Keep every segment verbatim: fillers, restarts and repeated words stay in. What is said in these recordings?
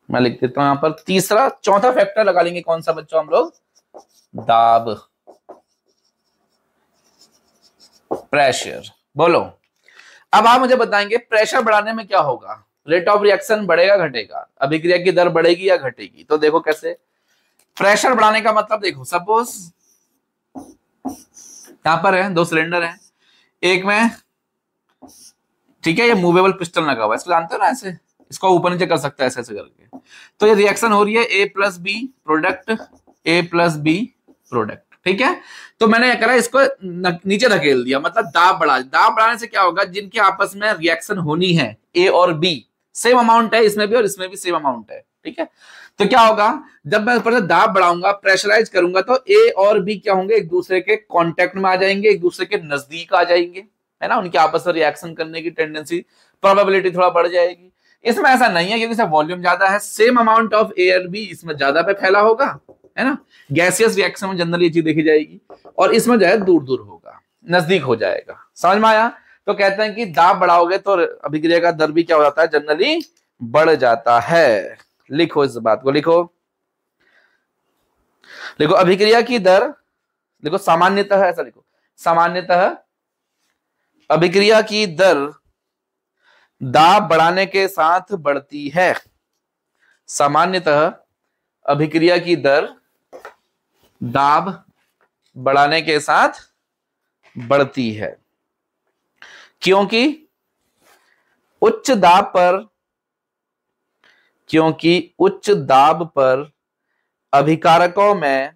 मैं लिख देता हूं यहां पर तीसरा, चौथा फैक्टर लगा लेंगे कौन सा बच्चों हम लोग, दाब, प्रेशर। बोलो अब आप मुझे बताएंगे प्रेशर बढ़ाने में क्या होगा, रेट ऑफ रिएक्शन बढ़ेगा घटेगा, अभिक्रिया की दर बढ़ेगी या घटेगी। तो देखो कैसे, प्रेशर बढ़ाने का मतलब देखो, सपोज यहां पर है दो सिलेंडर है, एक में ठीक है ये मूवेबल पिस्टन लगा हुआ है, इसको जानते हो ना, ऐसे इसको ऊपर नीचे कर सकता है ऐसे ऐसे करके। तो ये रिएक्शन हो रही है A plus B product, A plus B product, ठीक है। तो मैंने क्या करा, इसको नीचे धकेल दिया, मतलब दाब बढ़ा। दाब बढ़ाने से क्या होगा, जिनके आपस में रिएक्शन होनी है ए और बी, सेम अमाउंट है इसमें भी और इसमें भी सेम अमाउंट है, ठीक है। तो क्या होगा, जब मैं ऊपर से दाब बढ़ाऊंगा, प्रेशराइज करूंगा, तो ए और बी क्या होंगे, एक दूसरे के कांटेक्ट में आ जाएंगे, एक दूसरे के नजदीक आ जाएंगे, है ना, उनके आपस में रिएक्शन करने की टेंडेंसी, प्रोबेबिलिटी थोड़ा बढ़ जाएगी। इसमें ऐसा नहीं है क्योंकि इसमें वॉल्यूम ज्यादा है, सेम अमाउंट ऑफ ए और बी इसमें ज्यादा पे फैला होगा, है ना। गैसियस रिएक्शन में जनरली ये चीज देखी जाएगी, और इसमें जो है दूर दूर होगा, नजदीक हो जाएगा। समझ में आया। तो कहते हैं कि दाब बढ़ाओगे तो अभिक्रिया का दर भी क्या हो जाता है, जनरली बढ़ जाता है। लिखो इस बात को, लिखो लिखो अभिक्रिया की दर, लिखो सामान्यतः, ऐसा लिखो, सामान्यतः अभिक्रिया की दर दाब बढ़ाने के साथ बढ़ती है। सामान्यतः अभिक्रिया की दर दाब बढ़ाने के साथ बढ़ती है, क्योंकि उच्च दाब पर क्योंकि उच्च दाब पर अभिकारकों में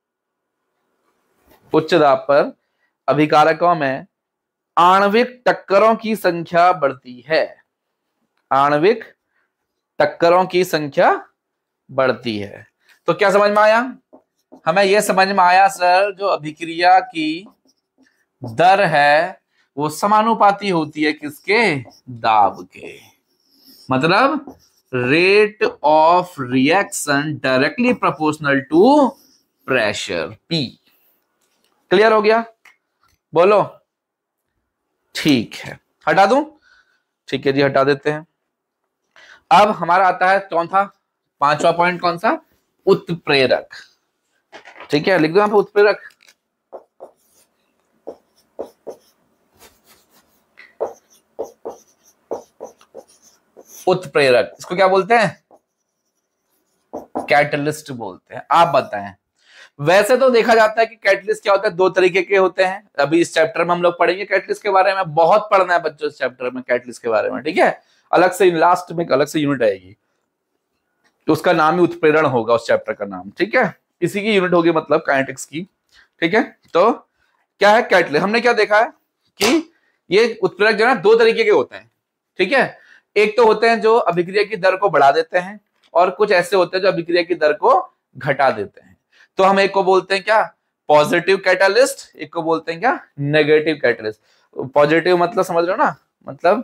उच्च दाब पर अभिकारकों में आणविक टक्करों की संख्या बढ़ती है। आणविक टक्करों की संख्या बढ़ती है। तो क्या समझ में आया, हमें यह समझ में आया सर, जो अभिक्रिया की दर है वो समानुपाती होती है किसके, दाब के। मतलब rate of reaction directly proportional to pressure P. Clear हो गया, बोलो। ठीक है, हटा दूं, ठीक है जी हटा देते हैं। अब हमारा आता है चौथा, पांचवा पॉइंट कौन सा, उत्प्रेरक। ठीक है, लिख दो यहां पर उत्प्रेरक। उत्प्रेरक इसको क्या बोलते हैं, कैटलिस्ट बोलते हैं। आप बताएं। वैसे तो देखा जाता है कि कैटलिस्ट क्या होता है, दो तरीके के होते हैं। अभी इस चैप्टर में हम लोग पढ़ेंगे कैटलिस्ट के बारे में, बहुत पढ़ना है बच्चों इस चैप्टर में कैटलिस्ट के बारे में, ठीक है। अलग से लास्ट में अलग से यूनिट आएगी, तो उसका नाम ही उत्प्रेरण होगा, उस चैप्टर का नाम, ठीक है। इसी की यूनिट होगी, मतलब काइनेटिक्स की, ठीक है। तो क्या है कैटलिस्ट, हमने क्या देखा है कि ये उत्प्रेरक जो है दो तरीके के होते हैं, ठीक है। एक तो होते हैं जो अभिक्रिया की दर को बढ़ा देते हैं, और कुछ ऐसे होते हैं जो अभिक्रिया की दर को घटा देते हैं। तो हम एक को बोलते हैं क्या, पॉजिटिव कैटलिस्ट, एक को बोलते हैं क्या, नेगेटिव कैटलिस्ट। पॉजिटिव मतलब समझ रहे हो ना, मतलब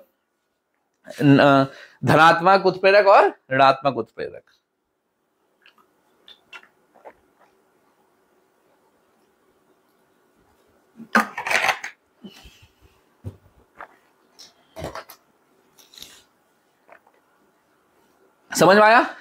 धनात्मक उत्प्रेरक और ऋणात्मक उत्प्रेरक। समझ में आया।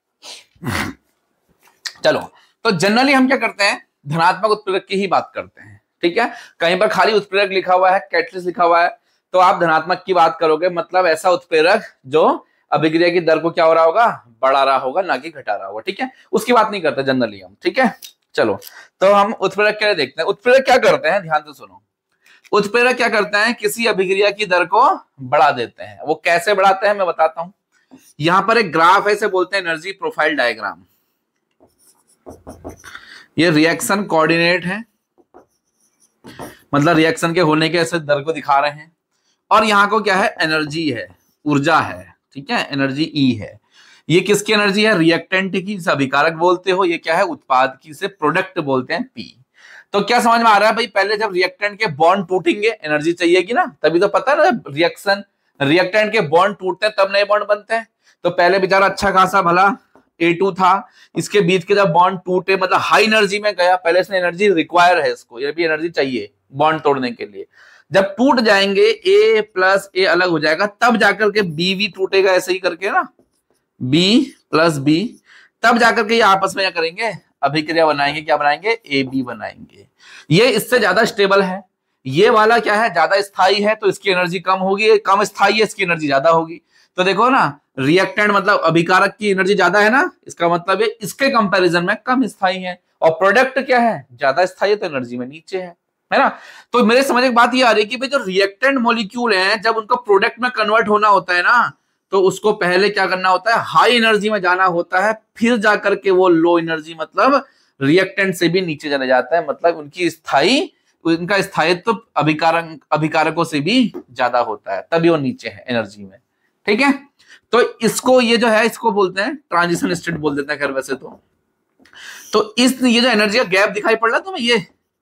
चलो, तो जनरली हम क्या करते हैं, धनात्मक उत्प्रेरक की ही बात करते हैं, ठीक है। कहीं पर खाली उत्प्रेरक लिखा हुआ है, कैटलिस्ट लिखा हुआ है, तो आप धनात्मक की बात करोगे, मतलब ऐसा उत्प्रेरक जो अभिक्रिया की दर को क्या हो रहा होगा, बढ़ा रहा होगा, ना कि घटा रहा होगा, ठीक है। उसकी बात नहीं करते जनरली हम, ठीक है। चलो, तो हम उत्प्रेरक क्या देखते हैं। उत्प्रेरक क्या करते हैं, ध्यान से सुनो। उत्प्रेरक क्या करते हैं, किसी अभिक्रिया की दर को बढ़ा देते हैं। वो कैसे बढ़ाते हैं मैं बताता हूं। यहां पर एक ग्राफ है, इसे बोलते हैं एनर्जी प्रोफाइल डायग्राम। ये रिएक्शन कोऑर्डिनेट है, मतलब रिएक्शन के होने के ऐसे दर को दिखा रहे हैं, और यहां को क्या है, एनर्जी है, ऊर्जा है, ठीक है, एनर्जी ई है। ये किसकी एनर्जी है, रिएक्टेंट की, जिसे अभिकारक बोलते हो। ये क्या है, उत्पाद की, से प्रोडक्ट बोलते हैं पी। तो क्या समझ में आ रहा है भाई, पहले जब रिएक्टेंट के बॉन्ड टूटेंगे एनर्जी चाहिएगी ना, तभी तो पता है ना, जब रिएक्शन रिएक्टेंट के बॉन्ड टूटते हैं तब नए बॉन्ड बनते हैं। तो पहले बेचारा अच्छा खासा भला ए टू था, इसके बीच के जब बॉन्ड टूटे, मतलब हाई एनर्जी में गया, पहले इसने एनर्जी रिक्वायर है, इसको ये भी एनर्जी चाहिए बॉन्ड तोड़ने के लिए। जब टूट जाएंगे, ए प्लस ए अलग हो जाएगा, तब जाकर के बी वी टूटेगा, ऐसे ही करके ना, बी प्लस बी, तब जाकर के ये आपस में क्या करेंगे, अभिक्रिया बनाएंगे, क्या बनाएंगे, ए बी बनाएंगे। ये इससे ज्यादा स्टेबल है, ये वाला क्या है, ज्यादा स्थायी है, तो इसकी एनर्जी कम होगी, कम स्थायी है, इसकी एनर्जी ज्यादा होगी। तो देखो ना, रिएक्टेंट मतलब अभिकारक की एनर्जी ज्यादा है ना, इसका मतलब है इसके कंपैरिजन में कम स्थायी है, और प्रोडक्ट क्या है, ज्यादा स्थायी है, तो एनर्जी में नीचे है, है ना। तो मेरे समझ एक बात ये आ रही है कि भाई जो रिएक्टेंट मॉलिक्यूल है, जब उनको प्रोडक्ट में कन्वर्ट होना होता है ना, तो उसको पहले क्या करना होता है, हाई एनर्जी में जाना होता है, फिर जाकर के वो लो एनर्जी मतलब रिएक्टेंट से भी नीचे चले जाता है, मतलब उनकी स्थायी उनका स्थायित्व तो अभिकारक अभिकारकों से भी ज्यादा होता है, तभी वो नीचे है एनर्जी में, ठीक है। तो इसको ये जो है, इसको बोलते हैं ट्रांजिशन स्टेट बोल देते हैं खैर वैसे तो। तो इस ये जो एनर्जी का गैप दिखाई पड़ रहा है तुम्हें, ये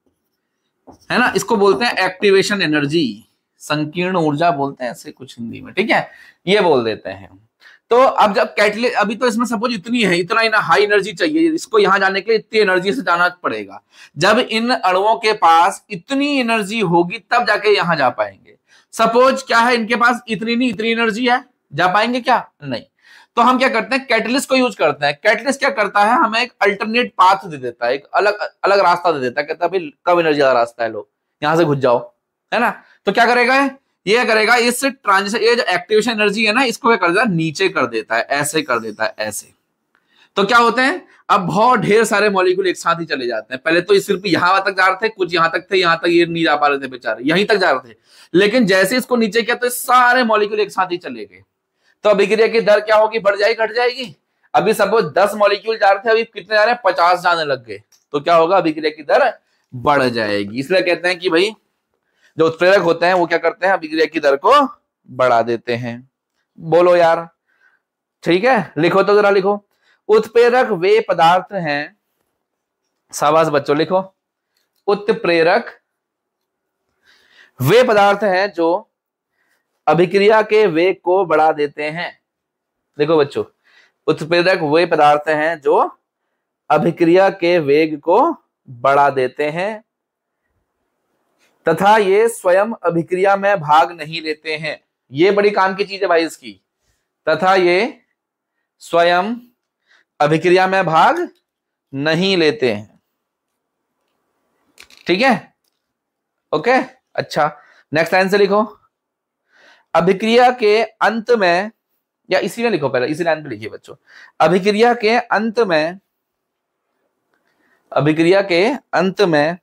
है ना, इसको बोलते हैं एक्टिवेशन एनर्जी, संकीर्ण ऊर्जा बोलते हैं ऐसे कुछ हिंदी में, ठीक है, ये बोल देते हैं। तो अब जब कैटलिस्ट, अभी तो इसमें सपोज इतनी है, इतना ही ना हाई एनर्जी चाहिए, इसको यहां जाने के लिए इतनी एनर्जी से जाना पड़ेगा। जब इन अणुओं के पास इतनी एनर्जी होगी तब जाके यहां जा पाएंगे। सपोज क्या है, इनके पास इतनी नहीं, इतनी एनर्जी है, जा पाएंगे क्या, नहीं। तो हम क्या करते हैं, कैटलिस्ट को यूज करते हैं। कैटलिस्ट क्या करता है, हमें एक अल्टरनेट पाथ दे देता है, एक अलग अलग रास्ता दे देता है, कहता है भाई कम एनर्जी वाला रास्ता है, लो यहां से घुस जाओ, है ना। तो क्या करेगा, ये करेगा, इस ट्रांजिशन, ये जो एक्टिवेशन एनर्जी है ना, इसको क्या कर देता है, नीचे कर देता है, ऐसे कर देता है, ऐसे। तो क्या होते हैं, अब बहुत ढेर सारे मॉलिक्यूल एक साथ ही चले जाते हैं। पहले तो ये सिर्फ यहां तक जा रहे थे, कुछ यहां तक थे, यहां तक ये नहीं जा पा रहे थे बेचारे, यहीं तक जा रहे थे, लेकिन जैसे इसको नीचे किया तो सारे मॉलिक्यूल एक साथ ही चले गए। तो अभिक्रिया की दर क्या होगी, बढ़ जाएगी, घट जाएगी। अभी सपोज दस मॉलिक्यूल जा रहे थे, अभी कितने जा रहे हैं, पचास जाने लग गए, तो क्या होगा, अभिक्रिया की दर बढ़ जाएगी। इसलिए कहते हैं कि भाई जो उत्प्रेरक होते हैं वो क्या करते हैं, अभिक्रिया की दर को बढ़ा देते हैं। बोलो यार, ठीक है, लिखो तो जरा लिखो। उत्प्रेरक वे पदार्थ हैं, शाबाश बच्चों लिखो, उत्प्रेरक वे पदार्थ हैं जो अभिक्रिया के वेग को बढ़ा देते हैं। देखो बच्चों, उत्प्रेरक वे पदार्थ हैं जो अभिक्रिया के वेग को बढ़ा देते हैं तथा ये स्वयं अभिक्रिया में भाग नहीं लेते हैं। ये बड़ी काम की चीज है भाई इसकी, तथा ये स्वयं अभिक्रिया में भाग नहीं लेते हैं, ठीक है, ओके। अच्छा, नेक्स्ट लाइन से लिखो। अभिक्रिया के अंत में, या इसी में लिखो, पहले इसी लाइन पे लिखिए बच्चों। अभिक्रिया के अंत में, अभिक्रिया के अंत में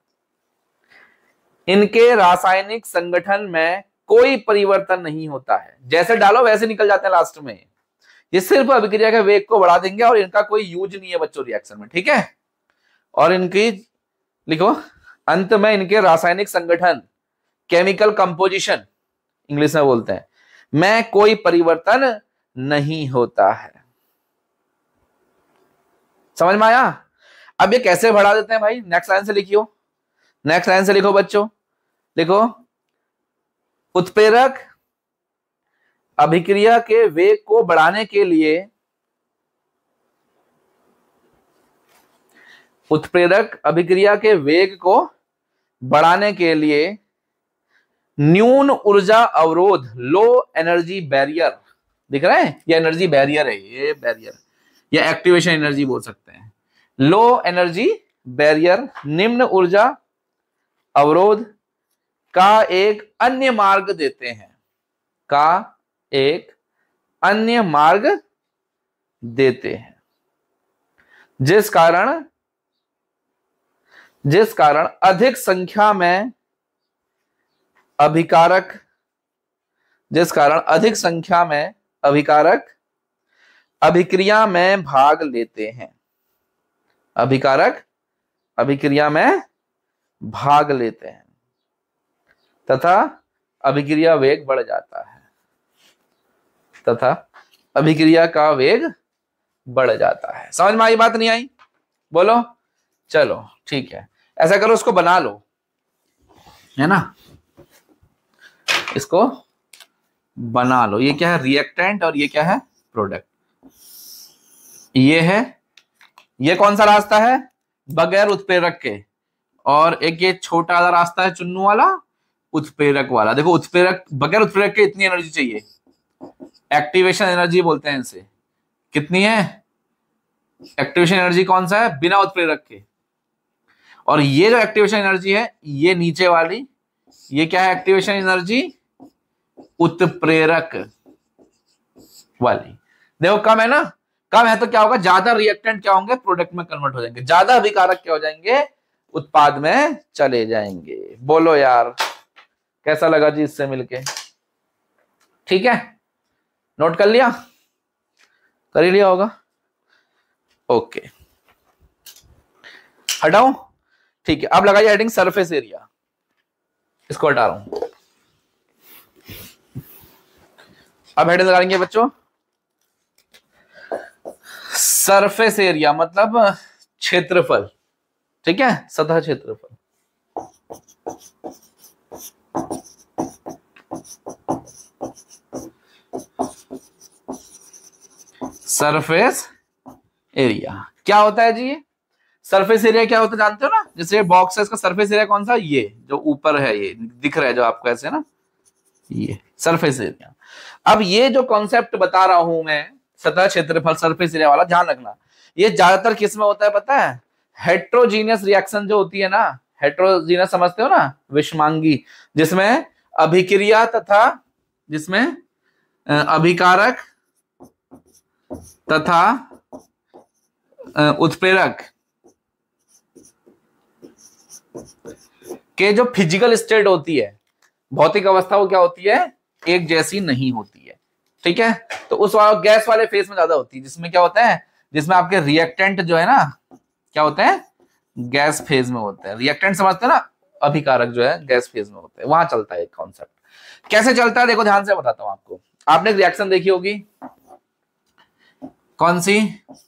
इनके रासायनिक संगठन में कोई परिवर्तन नहीं होता है। जैसे डालो वैसे निकल जाते हैं लास्ट में। ये सिर्फ अभिक्रिया के वेग को बढ़ा देंगे और इनका कोई यूज नहीं है बच्चों रिएक्शन में, ठीक है। और इनकी लिखो, अंत में इनके रासायनिक संगठन, केमिकल कंपोजिशन इंग्लिश में बोलते हैं, में कोई परिवर्तन नहीं होता है। समझ में आया। अब ये कैसे बढ़ा देते हैं भाई, नेक्स्ट लाइन से लिखियो, नेक्स्ट लाइन से लिखो बच्चों, लिखो। उत्प्रेरक अभिक्रिया के वेग को बढ़ाने के लिए, उत्प्रेरक अभिक्रिया के वेग को बढ़ाने के लिए न्यून ऊर्जा अवरोध, लो एनर्जी बैरियर, दिख रहा है, ये एनर्जी बैरियर है, ये बैरियर या एक्टिवेशन एनर्जी बोल सकते हैं। लो एनर्जी बैरियर, निम्न ऊर्जा अवरोध का एक अन्य मार्ग देते हैं, का एक अन्य मार्ग देते हैं, जिस कारण जिस कारण अधिक संख्या में अभिकारक जिस कारण अधिक संख्या में अभिकारक अभिक्रिया में भाग लेते हैं, अभिकारक अभिक्रिया में भाग लेते हैं तथा अभिक्रिया वेग बढ़ जाता है, तथा अभिक्रिया का वेग बढ़ जाता है। समझ में आई बात, नहीं आई, बोलो। चलो ठीक है, ऐसा करो, उसको बना लो, है ना, इसको बना लो। ये क्या है, रिएक्टेंट, और ये क्या है, प्रोडक्ट। ये है, ये कौन सा रास्ता है, बगैर उत्प्रेरक के, और एक ये छोटा सा रास्ता है चुन्नू वाला, उत्प्रेरक वाला। देखो उत्प्रेरक, बगैर उत्प्रेरक के इतनी एनर्जी चाहिए, एक्टिवेशन एनर्जी बोलते हैं इसे, कितनी है? एक्टिवेशन एनर्जी कौन सा है? बिना उत्प्रेरक के। और ये जो एक्टिवेशन एनर्जी है, ये नीचे वाली, ये क्या है? एक्टिवेशन एनर्जी उत्प्रेरक वाली। देखो कम है ना, कम है तो क्या होगा? ज्यादा रिएक्टेंट क्या होंगे? प्रोडक्ट में कन्वर्ट हो जाएंगे, ज्यादा अभिकारक क्या हो जाएंगे? उत्पाद में चले जाएंगे। बोलो यार कैसा लगा जी इससे मिलके? ठीक है, नोट कर लिया? कर ही लिया होगा। ओके, हटाऊं? ठीक है, अब लगाइए हेडिंग सरफेस एरिया। इसको हटा रहा हूं। अब हेडिंग लगाएंगे बच्चों, सरफेस एरिया मतलब क्षेत्रफल। ठीक है, सतह क्षेत्रफल। सरफेस एरिया क्या होता है जी? सरफेस एरिया क्या होता है जानते हो ना? जैसे बॉक्स है, इसका सरफेस एरिया कौन सा? ये जो ऊपर है, ये दिख रहा है जो आपको ऐसे ना, ये सरफेस एरिया। अब ये जो कॉन्सेप्ट बता रहा हूं मैं, सतह क्षेत्रफल सरफेस एरिया वाला, ध्यान रखना, ये ज्यादातर किस में होता है पता है? हेट्रोजीनियस रिएक्शन जो होती है ना, हेट्रोजीनियस समझते हो ना, विषमांगी, जिसमें अभिक्रिया तथा जिसमें अभिकारक तथा उत्प्रेरक के जो फिजिकल स्टेट होती है, भौतिक अवस्था, वो क्या होती है? एक जैसी नहीं होती है। ठीक है, तो उस वाले गैस वाले फेज में ज्यादा होती है, जिसमें क्या होता है? जिसमें आपके रिएक्टेंट जो है ना, क्या होते हैं? गैस फेज में होते हैं। रिएक्टेंट समझते हैं ना, अभिकारक जो है गैस फेज में होते हैं, वहां चलता है एक कॉन्सेप्ट। कैसे चलता है देखो ध्यान से बताता हूं आपको। आपने एक रिएक्शन देखी होगी, कौन सी?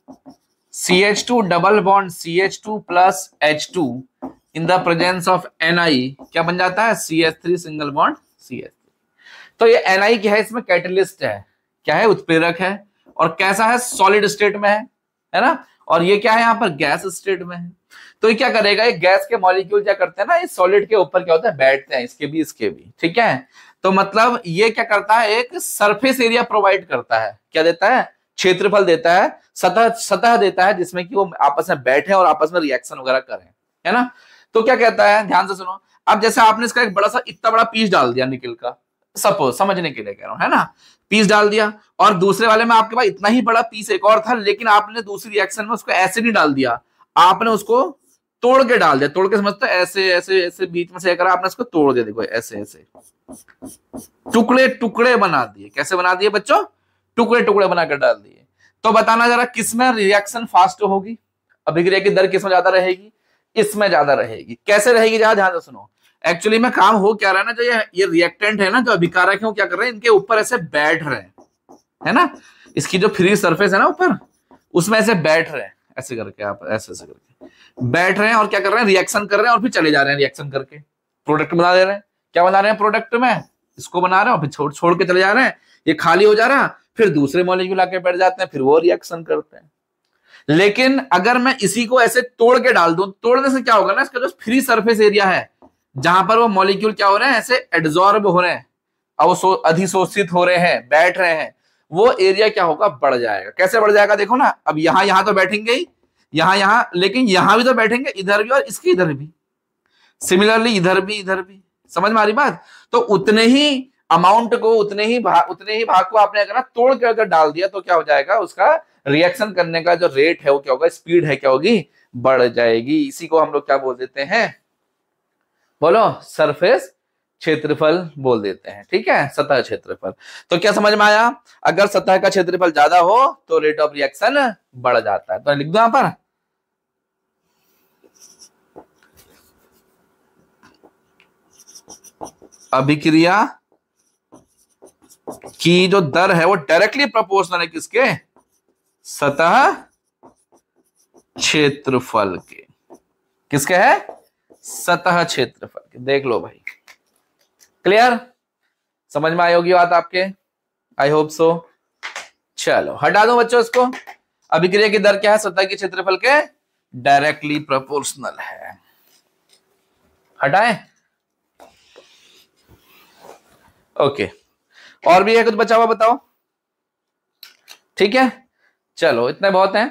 C H two double bond C H two plus H two in the presence of N I क्या बन जाता है? C H three single bond C H three. तो ये एन आई क्या है? इसमें कैटलिस्ट है, क्या है? उत्प्रेरक है। और कैसा है? सॉलिड स्टेट में है, है ना? और ये क्या है? यहाँ पर गैस स्टेट में है। तो ये क्या करेगा? ये गैस के मॉलिक्यूल क्या करते हैं ना, इस सॉलिड के ऊपर क्या होता है? बैठते हैं, इसके भी इसके भी। ठीक है, तो मतलब ये क्या करता है? एक सरफेस एरिया प्रोवाइड करता है। क्या देता है? क्षेत्रफल देता है, सतह सतह देता है, जिसमें कि वो आपस में बैठे और आपस में रिएक्शन वगैरह करें, है ना? तो क्या कहता है, ध्यान से सुनो। अब जैसे आपने इसका एक बड़ा सा, इतना बड़ा पीस डाल दिया निकल का, सपोज समझने के लिए कह रहा हूं, है ना? पीस डाल दिया, और दूसरे वाले में आपके पास इतना ही बड़ा पीस एक और था, लेकिन आपने दूसरी रिएक्शन में उसको ऐसे नहीं डाल दिया, आपने उसको तोड़ के डाल दिया। तोड़ के समझते हो? ऐसे ऐसे ऐसे बीच में से करा, आपने उसको तोड़ दिया। देखो ऐसे ऐसे टुकड़े टुकड़े बना दिए। कैसे बना दिए बच्चों? टुकड़े टुकड़े बनाकर डाल दिए। तो बताना जरा किसमें रिएक्शन फास्ट होगी? अभिक्रिया की दर किसमें ज्यादा रहेगी? इसमें ज्यादा रहेगी। कैसे रहेगी? जरा ध्यान से सुनो। एक्चुअली में काम हो क्या रहा है ना, जो ये ये रिएक्टेंट है ना, जो अभिकारक है, वो क्या कर रहे हैं? इनके ऊपर ऐसे बैठ रहे हैं, है ना? इसकी जो फ्री सरफेस है ना ऊपर, उसमें ऐसे बैठ रहे हैं, ऐसे करके, आप ऐसे ऐसे करके बैठ रहे हैं, और क्या कर रहे हैं? रिएक्शन कर रहे हैं, और फिर चले जा रहे हैं रिएक्शन करके प्रोडक्ट बना दे रहे हैं। क्या बना रहे हैं प्रोडक्ट में? इसको बना रहे हैं, और फिर छोड़ छोड़ के चले जा रहे हैं। ये खाली हो जा रहा है, फिर दूसरे मॉलिक्यूल आके बैठ जाते हैं, फिर वो रिएक्शन करते हैं। लेकिन अगर मैं इसी को ऐसे तोड़ के डाल दूं, तोड़ने से क्या होगा ना, इसका जो फ्री सरफेस एरिया है, जहां पर वो मॉलिक्यूल क्या हो रहे हैं? ऐसे एड्सॉर्ब हो रहे हैं, और वो अधिशोषित हो रहे हैं, बैठ रहे हैं, वो एरिया क्या होगा? बढ़ जाएगा। कैसे बढ़ जाएगा? देखो ना, अब यहां यहां तो बैठेंगे ही, यहां यहां, लेकिन यहां भी तो बैठेंगे, इधर भी और इसके इधर भी, सिमिलरली इधर भी इधर भी। समझ में आ रही बात? तो उतने ही अमाउंट को, उतने ही भाग उतने ही भाग को आपने अगर तोड़ के अगर डाल दिया, तो क्या हो जाएगा? उसका रिएक्शन करने का जो रेट है वो क्या होगा? स्पीड है क्या होगी? बढ़ जाएगी। इसी को हम लोग क्या बोल देते हैं? बोलो, सरफेस क्षेत्रफल बोल देते हैं। ठीक है, सतह क्षेत्रफल। तो क्या समझ में आया? अगर सतह का क्षेत्रफल ज्यादा हो तो रेट ऑफ रिएक्शन बढ़ जाता है। तो लिख दो यहां पर, अभिक्रिया की जो दर है वो डायरेक्टली प्रोपोर्शनल है किसके? सतह क्षेत्रफल के। किसके है? सतह क्षेत्रफल के। देख लो भाई, क्लियर? समझ में आई होगी बात आपके? I hope so. चलो हटा दो बच्चों इसको। अभिक्रिया की दर क्या है? सतह के क्षेत्रफल के डायरेक्टली प्रोपोर्शनल है। हटाए? ओके, और भी है कुछ बचा हुआ? बताओ। ठीक है, चलो इतने बहुत हैं,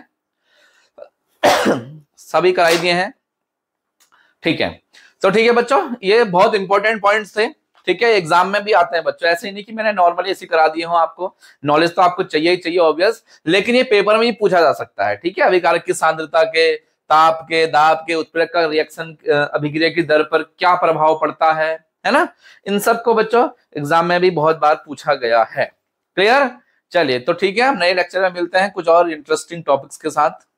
सभी कराई दिए हैं, ठीक है। तो ठीक है बच्चों, ये बहुत इंपॉर्टेंट पॉइंट्स थे, ठीक है, एग्जाम में भी आते हैं बच्चों, ऐसे ही नहीं कि मैंने नॉर्मली ऐसे करा दिए हो, आपको नॉलेज तो आपको चाहिए ही चाहिए ऑब्वियस, लेकिन ये पेपर में ही पूछा जा सकता है, ठीक है। अभिकारक की सांद्रता के, ताप के, दाब के, उत्प्रेरक का रिएक्शन अभिक्रिया की दर पर क्या प्रभाव पड़ता है है ना, इन सब को बच्चों एग्जाम में भी बहुत बार पूछा गया है। क्लियर? चलिए तो ठीक है, हम नए लेक्चर में मिलते हैं कुछ और इंटरेस्टिंग टॉपिक्स के साथ।